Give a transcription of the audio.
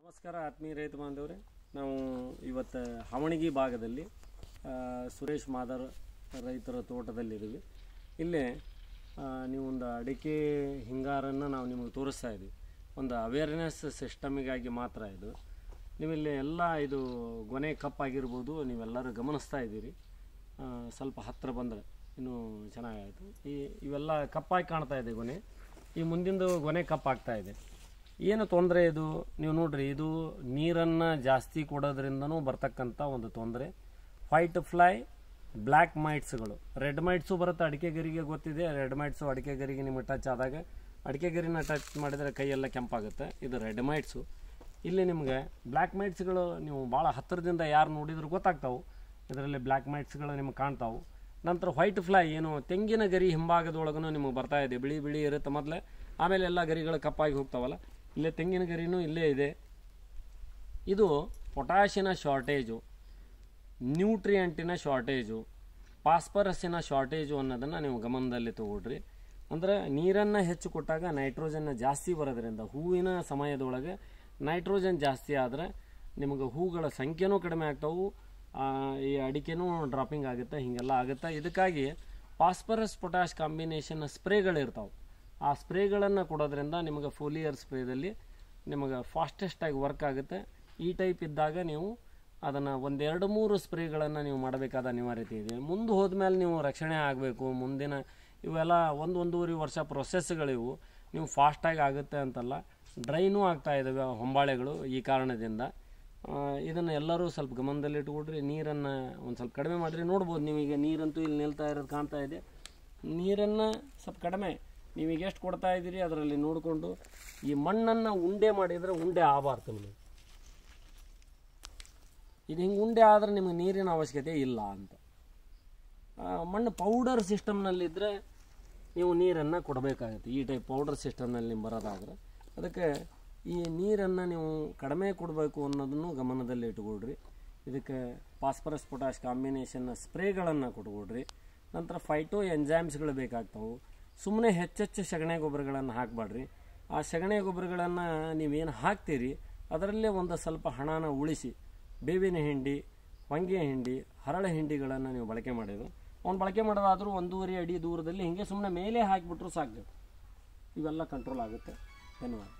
ನಮಸ್ಕಾರ ಆತ್ಮೀಯ ರೈತ ಬಾಂಧವರೇ, ನಾವು ಇವತ್ತು ಹವಣಗಿ ಭಾಗದಲ್ಲಿ ಸುರೇಶ್ ಮಾದರ್ ರೈತರ ತೋಟದಲ್ಲಿದ್ದೀವಿ. ಇಲ್ಲೇ ನೀವು ಒಂದು ಅಡಿಕೆ ಹಿಂಗಾರನ್ನು ನಾವು ನಿಮಗೆ ತೋರಿಸ್ತಾ ಇದ್ದೀವಿ. ಒಂದು ಅವೇರ್ನೆಸ್ ಸಿಸ್ಟಮಿಗಾಗಿ ಮಾತ್ರ ಇದು. ನೀವಿಲ್ಲಿ ಎಲ್ಲ ಇದು ಗೊನೆ ಕಪ್ಪಾಗಿರ್ಬೋದು, ನೀವೆಲ್ಲರೂ ಗಮನಿಸ್ತಾ ಇದ್ದೀರಿ. ಸ್ವಲ್ಪ ಹತ್ತಿರ ಬಂದರೆ ಇನ್ನೂ ಚೆನ್ನಾಗಾಯಿತು. ಇವೆಲ್ಲ ಕಪ್ಪಾಗಿ ಕಾಣ್ತಾ ಇದೆ ಗೊನೆ. ಈ ಮುಂದಿಂದು ಗೊನೆ ಕಪ್ಪಾಗ್ತಾ ಇದೆ. ಏನು ತೊಂದರೆ ಇದು ನೀವು ನೋಡ್ರಿ, ಇದು ನೀರನ್ನು ಜಾಸ್ತಿ ಕೊಡೋದ್ರಿಂದನೂ ಬರ್ತಕ್ಕಂಥ ಒಂದು ತೊಂದರೆ. ವೈಟ್ ಫ್ಲೈ, ಬ್ಲ್ಯಾಕ್ ಮೈಟ್ಸ್ಗಳು, ರೆಡ್ ಮೈಟ್ಸು ಬರುತ್ತೆ. ಅಡಿಕೆ ಗರಿಗೆ ಗೊತ್ತಿದೆ, ರೆಡ್ ಮೈಟ್ಸು ಅಡಿಕೆ ಗರಿಗೆ ನಿಮಗೆ ಟಚ್ ಆದಾಗ ಅಡಿಕೆ ಗರಿನ ಟಚ್ ಮಾಡಿದರೆ ಕೈಯೆಲ್ಲ ಕೆಂಪಾಗುತ್ತೆ. ಇದು ರೆಡ್ ಮೈಟ್ಸು. ಇಲ್ಲಿ ನಿಮಗೆ ಬ್ಲ್ಯಾಕ್ ಮೈಟ್ಸ್ಗಳು ನೀವು ಭಾಳ ಹತ್ತಿರದಿಂದ ಯಾರು ನೋಡಿದ್ರು ಗೊತ್ತಾಗ್ತಾವೆ. ಇದರಲ್ಲಿ ಬ್ಲ್ಯಾಕ್ ಮೈಟ್ಸ್ಗಳು ನಿಮಗೆ ಕಾಣ್ತಾವೆ. ನಂತರ ವೈಟ್ ಫ್ಲೈ ಏನು ತೆಂಗಿನ ಗರಿ ಹಿಂಭಾಗದೊಳಗೂ ನಿಮಗೆ ಬರ್ತಾ ಇದೆ. ಬಿಳಿ ಬಿಳಿ ಇರುತ್ತೆ ಮೊದಲೇ, ಆಮೇಲೆ ಎಲ್ಲ ಗರಿಗಳು ಕಪ್ಪಾಗಿ ಹೋಗ್ತಾವಲ್ಲ. ಇಲ್ಲೇ ತೆಂಗಿನ ಗರಿನೂ ಇಲ್ಲೇ ಇದೆ. ಇದು ಪೊಟ್ಯಾಷಿನ ಶಾರ್ಟೇಜು, ನ್ಯೂಟ್ರಿಯೆಂಟಿನ ಶಾರ್ಟೇಜು, ಫಾಸ್ಫರಸ್ಸಿನ ಶಾರ್ಟೇಜು ಅನ್ನೋದನ್ನು ನೀವು ಗಮನದಲ್ಲಿ ತಗೊಳ್ರಿ. ಅಂದರೆ ನೀರನ್ನು ಹೆಚ್ಚು ಕೊಟ್ಟಾಗ ನೈಟ್ರೋಜನ್ನ ಜಾಸ್ತಿ ಬರೋದ್ರಿಂದ ಹೂವಿನ ಸಮಯದೊಳಗೆ ನೈಟ್ರೋಜನ್ ಜಾಸ್ತಿ ಆದರೆ ನಿಮಗೆ ಹೂಗಳ ಸಂಖ್ಯೆನೂ ಕಡಿಮೆ ಆಗ್ತಾವೆ, ಈ ಅಡಿಕೆನೂ ಡ್ರಾಪಿಂಗ್ ಆಗುತ್ತೆ, ಹೀಗೆಲ್ಲ ಆಗುತ್ತೆ. ಇದಕ್ಕಾಗಿ ಫಾಸ್ಫರಸ್ ಪೊಟ್ಯಾಷ್ ಕಾಂಬಿನೇಷನ್ ಸ್ಪ್ರೇಗಳಿರ್ತಾವೆ. ಆ ಸ್ಪ್ರೇಗಳನ್ನು ಕೊಡೋದ್ರಿಂದ ನಿಮಗೆ ಫೋಲಿಯರ್ ಸ್ಪ್ರೇದಲ್ಲಿ ನಿಮಗೆ ಫಾಸ್ಟೆಸ್ಟಾಗಿ ವರ್ಕ್ ಆಗುತ್ತೆ. ಈ ಟೈಪ್ ಇದ್ದಾಗ ನೀವು ಅದನ್ನು ಒಂದೆರಡು ಮೂರು ಸ್ಪ್ರೇಗಳನ್ನು ನೀವು ಮಾಡಬೇಕಾದ ಅನಿವಾರ್ಯತೆ ಇದೆ. ಮುಂದೆ ಹೋದ್ಮೇಲೆ ನೀವು ರಕ್ಷಣೆ ಆಗಬೇಕು. ಮುಂದಿನ ಇವೆಲ್ಲ ಒಂದೂವರೆ ವರ್ಷ ಪ್ರೊಸೆಸ್ಗಳಿವು. ನೀವು ಫಾಸ್ಟಾಗಿ ಆಗುತ್ತೆ ಅಂತಲ್ಲ, ಡ್ರೈನೂ ಆಗ್ತಾ ಇದ್ದಾವೆ ಹೊಂಬಾಳೆಗಳು. ಈ ಕಾರಣದಿಂದ ಇದನ್ನು ಎಲ್ಲರೂ ಸ್ವಲ್ಪ ಗಮನದಲ್ಲಿಟ್ಕೊಡ್ರಿ. ನೀರನ್ನು ಒಂದು ಸ್ವಲ್ಪ ಕಡಿಮೆ ಮಾಡಿರಿ. ನೋಡ್ಬೋದು ನೀವೀಗ ನೀರಂತೂ ಇಲ್ಲಿ ನಿಲ್ತಾ ಇರೋದು ಕಾಣ್ತಾ ಇದೆ. ನೀರನ್ನು ಸ್ವಲ್ಪ ಕಡಿಮೆ ನೀವೀಗ ಎಷ್ಟು ಕೊಡ್ತಾ ಇದ್ದೀರಿ ಅದರಲ್ಲಿ ನೋಡಿಕೊಂಡು. ಈ ಮಣ್ಣನ್ನು ಉಂಡೆ ಮಾಡಿದರೆ ಉಂಡೆ ಆಗಬಾರ್ದು ನಿಮಗೆ. ಇದು ಹಿಂಗೆ ಉಂಡೆ ಆದರೆ ನಿಮಗೆ ನೀರಿನ ಅವಶ್ಯಕತೆ ಇಲ್ಲ ಅಂತ. ಮಣ್ಣು ಪೌಡರ್ ಸಿಸ್ಟಮ್ನಲ್ಲಿದ್ದರೆ ನೀವು ನೀರನ್ನು ಕೊಡಬೇಕಾಗುತ್ತೆ. ಈ ಟೈಪ್ ಪೌಡರ್ ಸಿಸ್ಟಮ್ನಲ್ಲಿ ನೀವು ಬರೋದಾದ್ರೆ ಅದಕ್ಕೆ ಈ ನೀರನ್ನು ನೀವು ಕಡಿಮೆ ಕೊಡಬೇಕು ಅನ್ನೋದನ್ನು ಗಮನದಲ್ಲಿ ಇಟ್ಕೊಳ್ರಿ. ಇದಕ್ಕೆ ಫಾಸ್ಫರಸ್ ಪೊಟ್ಯಾಷ್ ಕಾಂಬಿನೇಷನ್ನ ಸ್ಪ್ರೇಗಳನ್ನು ಕೊಟ್ಕೊಡ್ರಿ. ನಂತರ ಫೈಟೋ ಎಂಜೈಮ್ಸ್ಗಳು ಬೇಕಾಗ್ತಾವೆ. ಸುಮ್ಮನೆ ಹೆಚ್ಚೆಚ್ಚು ಸಗಣಿ ಗೊಬ್ಬರಗಳನ್ನು ಹಾಕಬೇಡ್ರಿ. ಆ ಸಗಣಿ ಗೊಬ್ಬರಗಳನ್ನು ನೀವೇನು ಹಾಕ್ತೀರಿ ಅದರಲ್ಲೇ ಒಂದು ಸ್ವಲ್ಪ ಹಣನ ಉಳಿಸಿ ಬೇವಿನ ಹಿಂಡಿ, ಹೊಂಗೆ ಹಿಂಡಿ, ಹರಳೆ ಹಿಂಡಿಗಳನ್ನು ನೀವು ಬಳಕೆ ಮಾಡಿದ್ರು. ಅವ್ನು ಬಳಕೆ ಮಾಡೋದಾದರೂ 1.5 ಅಡಿ ದೂರದಲ್ಲಿ ಹಿಂಗೆ ಸುಮ್ಮನೆ ಮೇಲೆ ಹಾಕಿಬಿಟ್ರು ಸಾಕು. ಇವೆಲ್ಲ ಕಂಟ್ರೋಲ್ ಆಗುತ್ತೆ. ಧನ್ಯವಾದ.